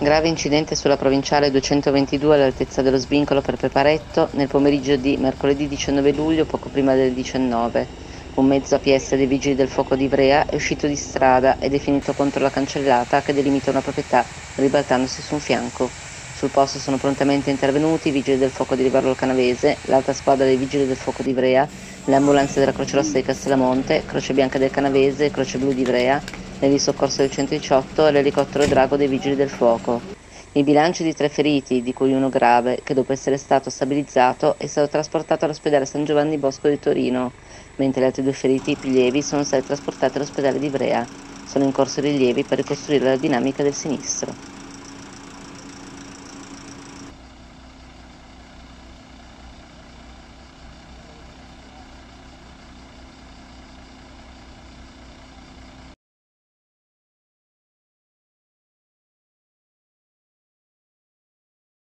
Grave incidente sulla provinciale 222 all'altezza dello svincolo per Peparetto nel pomeriggio di mercoledì 19 luglio, poco prima delle 19. Un mezzo APS dei Vigili del Fuoco di Ivrea è uscito di strada ed è finito contro la cancellata che delimita una proprietà, ribaltandosi su un fianco. Sul posto sono prontamente intervenuti i Vigili del Fuoco di Livorno Canavese, l'Alta Squadra dei Vigili del Fuoco di Ivrea, le ambulanze della Croce Rossa di Castellamonte, Croce Bianca del Canavese, Croce Blu di Ivrea, l'elisoccorso del 118 e l'elicottero Drago dei Vigili del Fuoco. Il bilancio di 3 feriti, di cui uno grave, che dopo essere stato stabilizzato è stato trasportato all'ospedale San Giovanni Bosco di Torino, mentre gli altri 2 feriti più lievi sono stati trasportati all'ospedale di Ivrea. Sono in corso rilievi per ricostruire la dinamica del sinistro.